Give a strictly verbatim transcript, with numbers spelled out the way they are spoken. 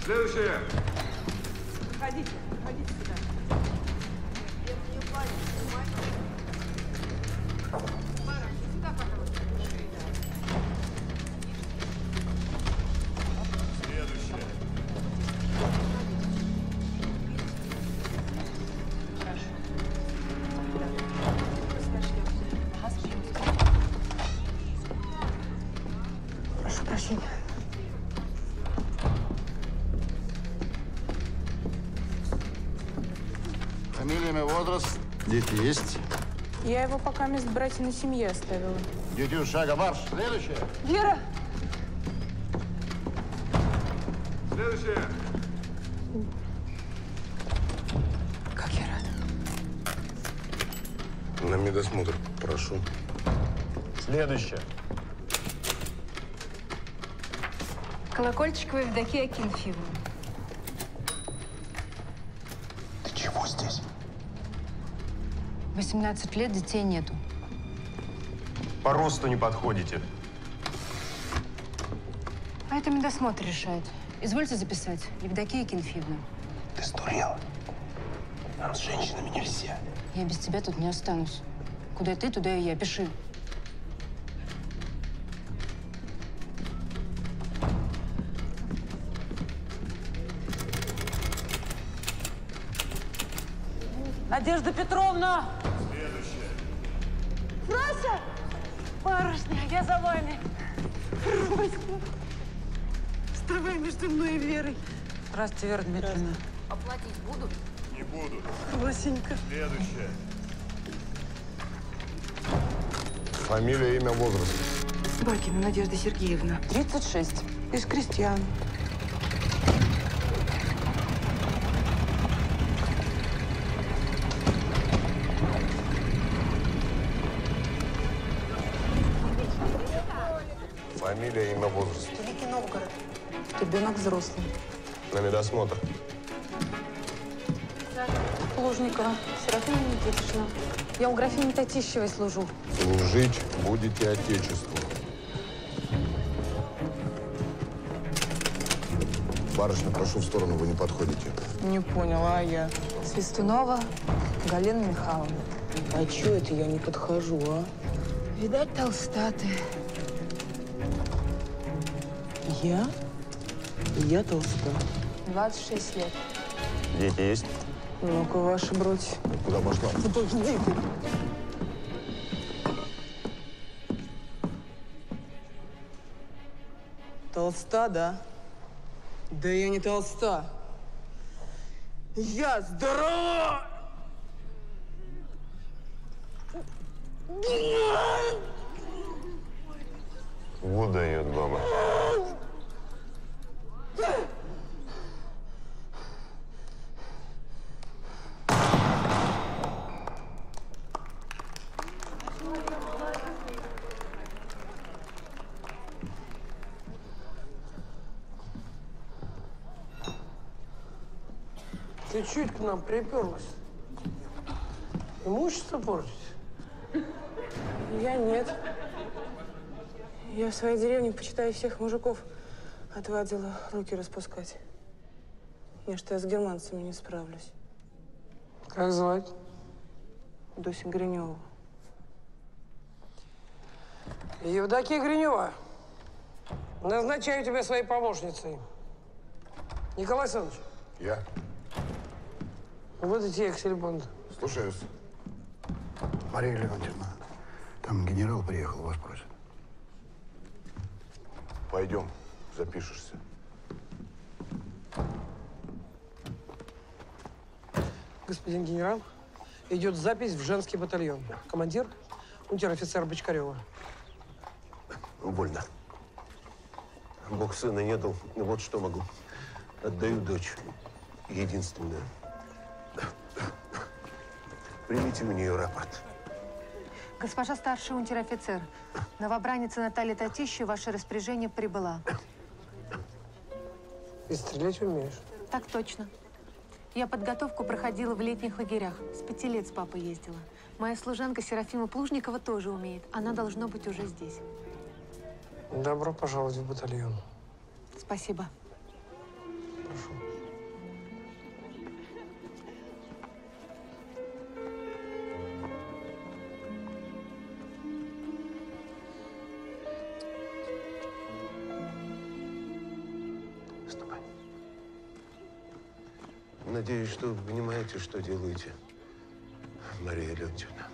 Следующее. Проходите, проходите сюда. Следующее. Прошу прощения. Фамилия, имя, возраст. Дети есть? Я его пока вместо братья на семье оставила. Дети, шага марш. Следующее. Вера! Следующее. Как я рада. На медосмотр, прошу. Следующее. Колокольчикова Евдокия Акинфеевна. Ты чего здесь? восемнадцать лет, детей нету. По росту не подходите. А это медосмотр решает. Извольте записать. Евдокия Акинфеевна. Ты сдурела. Нам с женщинами нельзя. Я без тебя тут не останусь. Куда ты, туда и я. Пиши. Надежда Петровна! Следующее. Фрася! Барышня, я за вами. Роська. Вставай между мной и Верой. Здравствуйте, Вера Дмитриевна. Оплатить будут? Не буду. Росенька. Следующее. Фамилия, имя, возраст. Бакина Надежда Сергеевна. тридцать шесть. Из крестьян. Фамилия, имя, возраст. Великий Новгород. Ребенок взрослый. На медосмотр. Плужникова Серафима Никитична. Я у графини Татищевой служу. Служить будете Отечеству. Барышня, прошу в сторону, вы не подходите. Не поняла, а я? Свистунова Галина Михайловна. А чё это я не подхожу, а? Видать, толстатая. Я? Я толста. двадцать шесть лет. Дети есть? Ну-ка, ваши бродь. Куда пошла? Подожди ты. Толста, да? Да я не толста. Я здорова! Вот дает баба. Ты чуть к нам приперлась? Имущество портить? Я нет. Я в своей деревне, почитаю, всех мужиков отвадила руки распускать. Я что я с германцами не справлюсь. Как звать? Дуся Гринева. Евдокия Гринева. Назначаю тебя своей помощницей. Николай Александрович, Я? выдайте эксель-бонд. Слушаюсь. Мария Леонтьевна, там генерал приехал, вас просит. Пойдем, запишешься. Господин генерал, идет запись в женский батальон. Командир – унтер-офицер Бочкарева. Больно. Бог сына не дал, ну вот что могу. Отдаю дочь, единственную. Примите у нее рапорт. Госпожа старший унтер-офицер, новобранница Наталья Татищева в ваше распоряжение прибыла. И стрелять умеешь? Так точно. Я подготовку проходила в летних лагерях. С пяти лет с папой ездила. Моя служанка Серафима Плужникова тоже умеет. Она должно быть уже здесь. Добро пожаловать в батальон. Спасибо. Прошу. Ступай. Надеюсь, что вы понимаете, что делаете, Мария Леонтьевна.